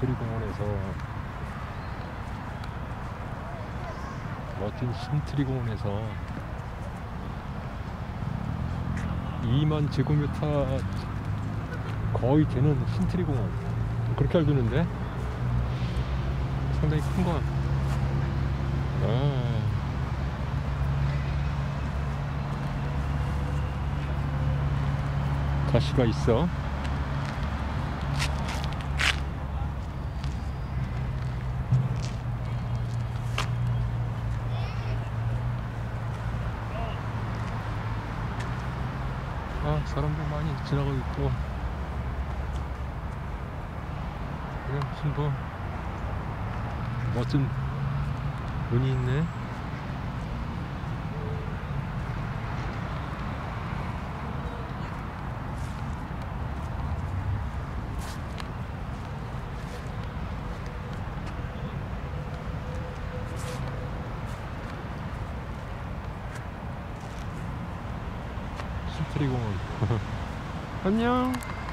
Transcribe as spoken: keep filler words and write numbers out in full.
심트리공원에서 멋진 심트리공원에서 이만 제곱미터 거의 되는 심트리공원, 그렇게 알려주는데 상당히 큰 거. 아. 가시가 있어. 아, 사람들 많이 지나가고 있고. 그냥 무슨 뭐 멋진 문이 있네. 심트리공원. 안녕.